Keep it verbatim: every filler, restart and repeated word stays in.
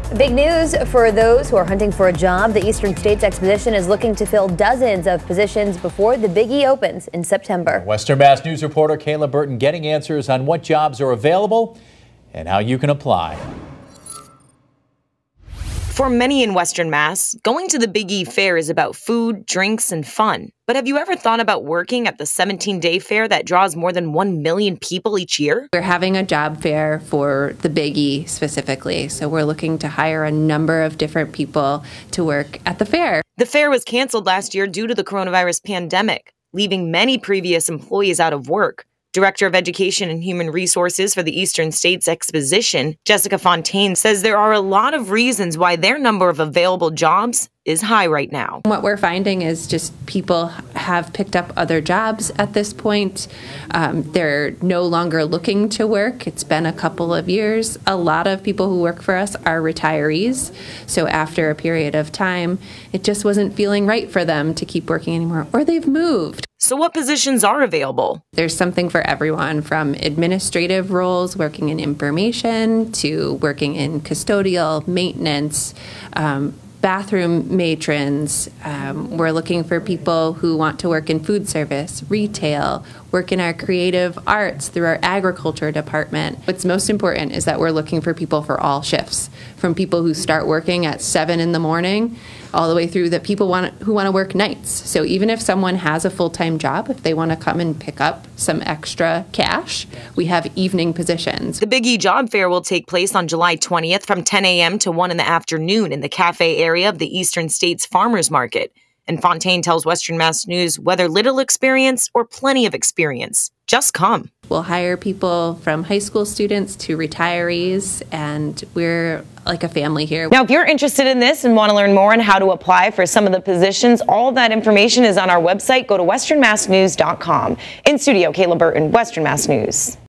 Big news for those who are hunting for a job. The Eastern States Exposition is looking to fill dozens of positions before the Big E opens in September. Western Mass News reporter Kayla Burton getting answers on what jobs are available and how you can apply. For many in Western Mass, going to the Big E Fair is about food, drinks, and fun. But have you ever thought about working at the seventeen-day fair that draws more than one million people each year? We're having a job fair for the Big E specifically, so we're looking to hire a number of different people to work at the fair. The fair was canceled last year due to the coronavirus pandemic, leaving many previous employees out of work. Director of Education and Human Resources for the Eastern States Exposition, Jessica Fontaine, says there are a lot of reasons why their number of available jobs is high right now. What we're finding is just people have picked up other jobs at this point. Um, they're no longer looking to work. It's been a couple of years. A lot of people who work for us are retirees. So after a period of time, it just wasn't feeling right for them to keep working anymore, or they've moved. So what positions are available? There's something for everyone, from administrative roles, working in information, to working in custodial, maintenance, um, bathroom matrons. Um, we're looking for people who want to work in food service, retail, work in our creative arts through our agriculture department. What's most important is that we're looking for people for all shifts, from people who start working at seven in the morning all the way through that people want who want to work nights. So even if someone has a full-time job, if they want to come and pick up some extra cash, we have evening positions. The Big E Job Fair will take place on July twentieth from ten a m to one in the afternoon in the cafe area of the Eastern States Farmers Market. And Fontaine tells Western Mass News whether little experience or plenty of experience, just come. We'll hire people from high school students to retirees, and we're like a family here. Now, if you're interested in this and want to learn more on how to apply for some of the positions, all of that information is on our website. Go to western mass news dot com. In studio, Kayla Burton, Western Mass News.